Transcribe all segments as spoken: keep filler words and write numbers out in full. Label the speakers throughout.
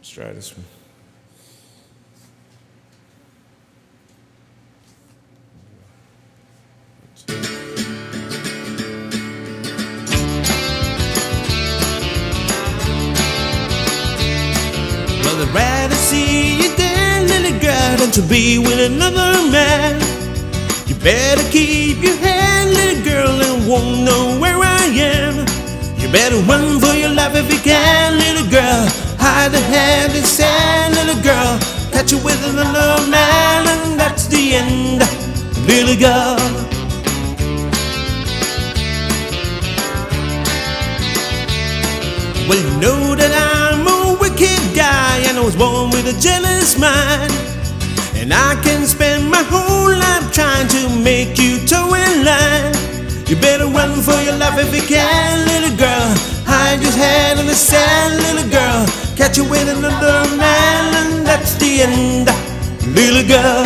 Speaker 1: Let's try this one.
Speaker 2: Well, I'd rather see you dead, little girl, than to be with another man. You better keep your head, little girl, and won't know where I am. You better run for your life if you can, little girl. Hide the hand and sand, little girl. Catch you with another man, and that's the end, little girl. Well, you know that I'm a wicked guy, and I was born with a jealous mind. And I can spend my whole life trying to make you toe in line. You better run for your life if you can, little girl. Hide your head in the sand, little girl. Catch you with another man, and that's the end, little girl.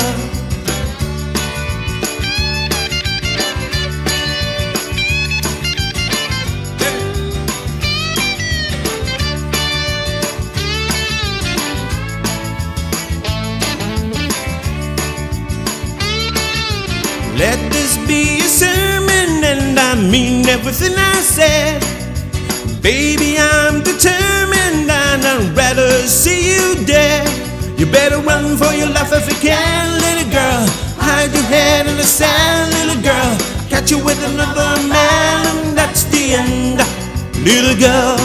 Speaker 2: Let this be a sermon, and I mean everything I said. Baby, I'm determined, and I'd rather see you dead. You better run for your life if you can, little girl. Hide your head in the sand, little girl. Catch you with another man, and that's the end, little girl.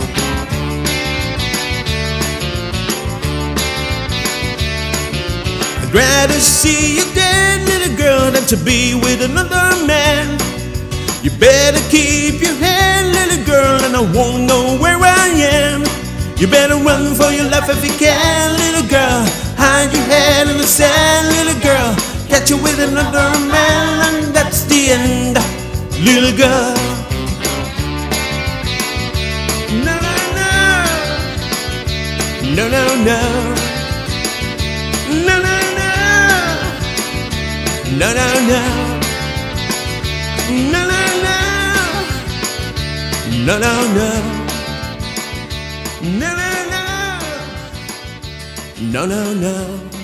Speaker 2: I'd rather see you dead, little girl, than to be with another man. You better keep your head, little girl, and I won't know where I am. You better run for your life if you can, little girl. Hide your head in the sand, little girl. Catch you with another man, and that's the end, little girl. No, no, no. No, no, no. No, no, no. No, no, no. No, no, no. No, no, no. No, no, no. No, no, no.